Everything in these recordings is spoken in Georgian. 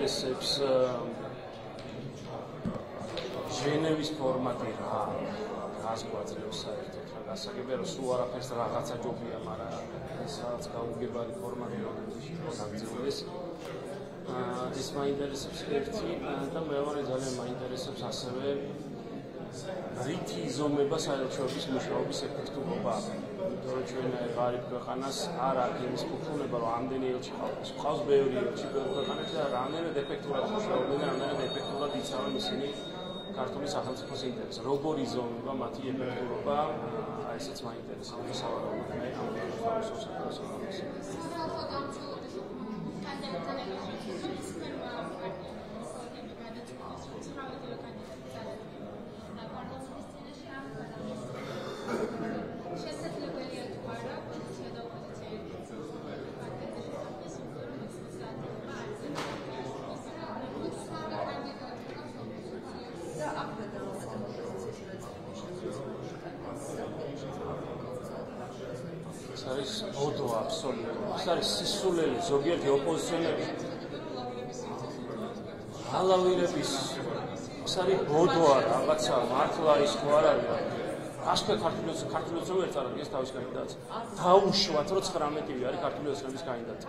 მაინტერესებს ჟენევის ფორმატი რას გვაძლევს საერთოდ რა გასაგებია რომ სულ არაფერს რაღაცა ჯობია, მაგრამ ეს რაღაც გაუგებარი ფორმატი რომელიც შეგაგზავნეს ეს მაინტერესებს ერთი და მეორე ძალიან მაინტერესებს ასევე რითი იზომება საელჩოების მუშაობის ეფექტურობა. იმიტომ რომ ჩვენ ღარიბ ქვეყანას არ აქვს იმის ფუფუნება რომ ამდენი ელჩი ყავს. ყავს ბევრი ელჩი ქვეყანაში და რამდენად ეფექტურად მუშაობენ და რამდენად ეფექტურად იცავენ ისინი ქართული სახელმწიფოს ინტერესს. როგორ იზომება მათი ეფექტურობა, აი ესეც მაინტერესებს სავარაუდოდ მე ამ ხალხს საკუთრებას. არის ბოდო აბსოლუტურად. ეს არის სისულელი ზოგიერთი ოპოზიციონერი. ალავირების ეს არის ბოდოა რაღაცა მართლა ის თუ არ არის. ასკე ქართული ოცნები ვერ წარადგენს თავის კანდიდატს. დაუშვათ რომ 19-ვე არის ქართული ოცნების კანდიდატი.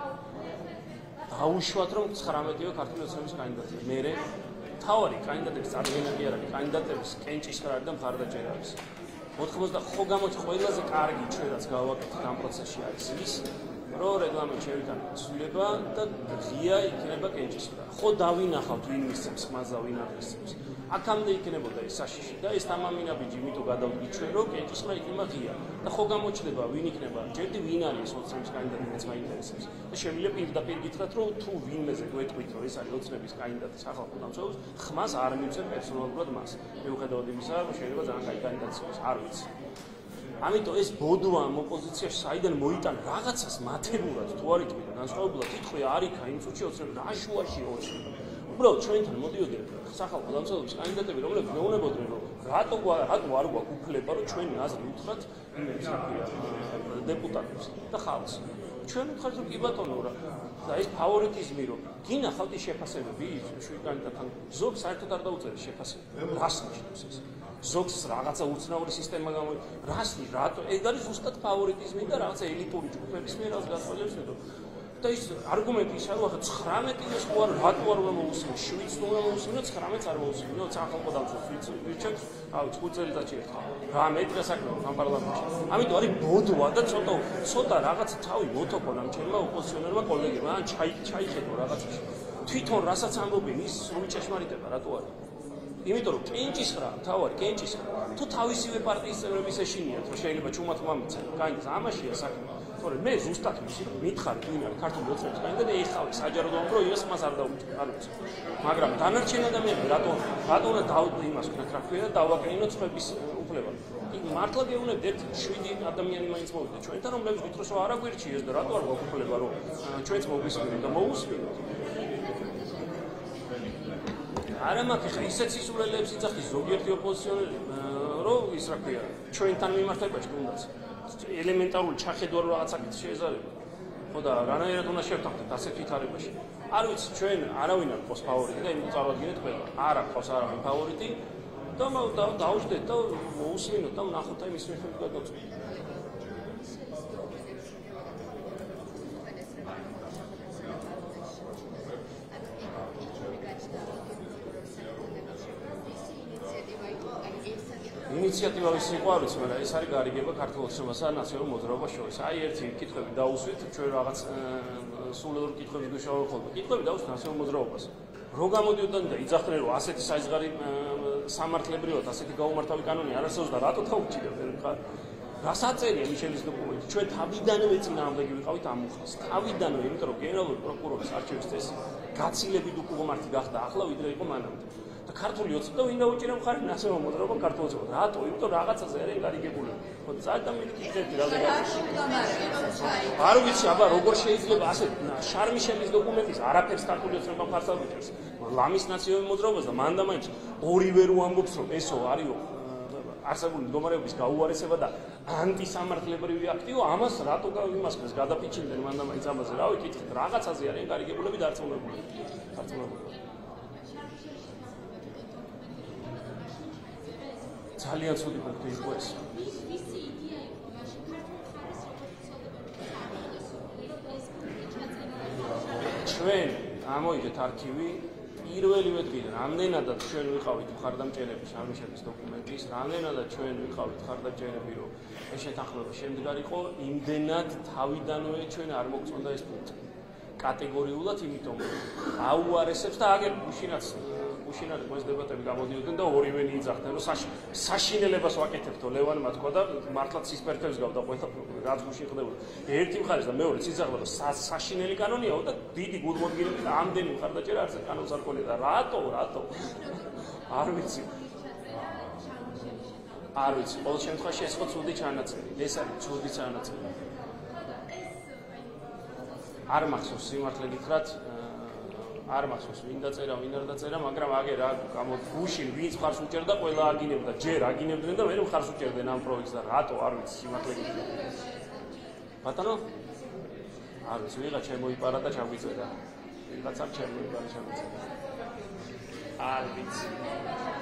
დაუშვათ რომ 19-ვე ქართული ოცნების კანდიდატი. მერე თავარი კანდიდატების წარდგენა კი არ არის. კანდიდატების კენჭისყრარი და მხარდაჭერა არის. 80 ხო გამოჩ ყველაზე კარგი ჩვენაც გავაკეთეთ ამ პროცესში არის ის რომ რეგლამენტ შევიტანოთ ცვლილება და ღია იქნება კენჭისყრა. ხო დავინახავთ ვინ მისცემს ხმას და ვინ არ მისცემს. აქამდე იქნებოდა ეს საშიში და ეს თამამინაბიჯი იმიტომ გადავდგით ჩვენ რომ კენჭისყრა იქნება ღია. და ხო გამოჩნდება ვინ იქნება, ჯერდი ვინ არის ეს ოცნების კანდიდატი რაც მაინტერესებს. და შემიძლია პირდაპირ გითხრათ რომ თუ ვინმეზე გვეტყვით რომ ეს არის ოცნების კანდიდატი სახალხო დამცველს, ხმას არ მივცემ პერსონალურად მას. მიუხედავად იმისა რომ შეიძლება ძალიან კაი კანდიდატი იყოს, არ ვიცი. ამიტომ ეს ბოდოა ამ ოპოზიციაში საიდან მოიტან რაღაცას მათებურად თუ არ იტყვია განსხვავებულად იტყვია არ იქა იმ წუთში ოცნები რა შუაში ოცნება. უბრალოდ ჩვენთან მოდიოდნენ სახალხო დამცველობის კანდიდატები რომლებიც მეუბნებოდნენ რომ რატო არ გვაქვს უფლება რომ ჩვენი აზრი უთხრათ იმებს დეპუტატებს და ხალხს. ჩვენ ვთქვათ რომ კი ბატონო რა და ეს ფავორიტიზმი რომ გინახავთ ის შეფასებები შვიდ კანდიდატთან ზოგ საერთოდ არ დაუწერეს შეფასება. რას ნიშნავს ეს? ზოგს რაღაცა უცნაური სისტემა რას რატო ეგ არის ზუსტად ფავორიტიზმი და რაღაცა ელიტური ჯგუფების მიერ რაც გასწავლებს ნეტო. და ის არგუმენტი ისაა რომ 19-ის ყوار რატო არ უნდა მოусმინო 7-ს უნდა მოусმინო 19-ს არ მოусმინო სახალხო დამცველს ვირჩევს ავი 5 წელიწადში ერთხელ რა მეტყვა საქმე ამ პარლამენტში ამიტომ არის ბოდოა და ცოტა რაღაც თავი მოტოკონ ამ ჩემმა ოპოზიციონერმა კოლეგებმა ან ჩაიხედო რაღაცაში თვითონ რასაც ამბობენ ის სრული ჭეშმარიტება რატო არის იმიტომ რომ კენჭისყრა თავარი კენჭისყრა თუ თავისივე პარტიის წევრების ეშინიათ რომ შეიძლება ჩუმად მომიცენ კაინს ამაშია საქმე თორე მე ზუსტად მითხარი ვინ არის ქართული ოცნების კანდიდატი ეხავი საჯარო დონე რომ ის მას არ დაუჭირ არ ვიცი მაგრამ დანარჩენ ადამიანები რატო უნდა დავდო იმას ვქნათ რა ქვია და დავაკრინო წვების უფლება იქ მართლა გეუბნებთ ერთ 7 ადამიანი მაინც მოვიდა ჩვენთან რომლებიც გითხროს რომ არა გვირჩიეს და რატო არ გვაქვს უფლება რომ ჩვენც მოგვისმინოთ და მოусმინოთ არა მაქვს ხა ისეთ სისულელეებს იცახის ზოგიერთი ოპოზიციონერი რომ ის რა ქვია ჩვენთან მიმართებაში თუნდაც ელემენტარული ჩახედვა რომ რაღაცაკეთ შეეზარება ხო და რანაირად უნდა შევთანხმდეთ ასეთ ვითარებაში არ ვიცი ჩვენ არავინ არ ყავს ფავორიტი და იმით წარვადგინეთ ყველა არ აქვს არავინ ფავორიტი და დაუჯდეთ და მოусმინოთ და ვნახოთ აი მის მიხედვით გადავწყვეტ ინიციატივა ვის იყო არ ვიცი, მაგრამ ეს არის გარიგება ქართულ ოცნებასა და ნაციონალურ მოძრაობას შორის. აი ერთი კითხვები დაუსვით, ჩვენ რაღაც სულელურ კითხვებს გვიშავალ ხოლმე. კითხვები დაუსვით ნაციონალურ მოძრაობას. რო გამოდიოდნენ და იძახდნენ რომ ასეთი საიზღარი სამართლებრივად ასეთი გაუმართავი კანონი არ არსებობს და რატო დაუჭირებდნენ ხარ? რას აწერია მიშელის დოკუმენტი? ჩვენ თავიდანვე წინააღმდეგი ვიყავით ამ უხას. თავიდანვე, იმიტომ რომ გენერალური პროკურორის არჩევის წესი გაცილებით უკუღმართი გახდა ახლა ვიდრე იყო მანამდე. და ქართული ოცნება ვინ დაუჭირა მხარი ნაციონალურ მოძრაობა ქართულ ოცნებას. რატო? იმიტომ რაღაცაზე არის გარიგებული. ხო ძალიან მიკითხები რა არ ვიცი, აბა როგორ შეიძლება ასე შარმიშელის დოკუმენტის არაფერს ქართული ოცნება მხარს არ უჭერს. ლამის ნაციონალურ მოძრაობას და მან და მაინც ორივე რო ამბობს რომ ესო არისო არსებული მდგომარეობის გაუარესება და ანტისამართლებრივი აქტიო, ამას რატო იმასკეს გადაფიჩილდნენ მანდა მაინც ამაზე, რავი, კითხეთ, რაღაცაზე არიან გარიგებულები დარწმუნებული. ძალიან ცუდი ფაქტი იყო ეს. ჩვენ ამოიღეთ არქივი პირველივე დღიდან, რამდენადაც ჩვენ ვიყავით მხარდამჭერები შარმიშების დოკუმენტის, რამდენადაც ჩვენ ვიყავით მხარდამჭერები, რომ ეს შეთანხმება შემდგარიყო, იმდენად თავიდანვე ჩვენ არ მოგწონდა ეს პუნქტი. კატეგორიულად, იმიტომ აუარესებს და აგერ გუშინაც ეს დებატები გამოდიოდნენ და ორივენი იძახდნენ, რომ საშინელებას ვაკეთებთო ლევანმა თქვა და მართლაც სისპერთებს გავდა ყველა რაც გუშინ ხდებოდა. ერთი მხარეს და მეორეც იძახდა, რომ საშინელი კანონიაო და დიდი გულმოდგინებით ამდენი მხარდაჭერა არც კანონს არ ყოლია და რატო? არ ვიცი. ყოველ შემთხვევაში ეს ხო ცუდი ჩანაწერი. ეს არის ცუდი ჩანაწერი. არ მახსოვს სიმართლე გითხრათ, არ მახსოვს ვინ დაწერა, ვინ არ დაწერა, მაგრამ აგერ გუშინ ვინც მხარს უჭერდა, ყველა აგინებდა, ჯერ აგინებდნენ და მერე მხარს უჭერდნენ ამ პროექტს და რატო არ ვიცი სიმართლე გითხრათ. ბატონო? არ ვიცი, ვიღაც შემოიპარა და ჩაგვიწევდა. ვიღაცამ შემოიპარა, ჩაგვიწევდა. არ ვიცი.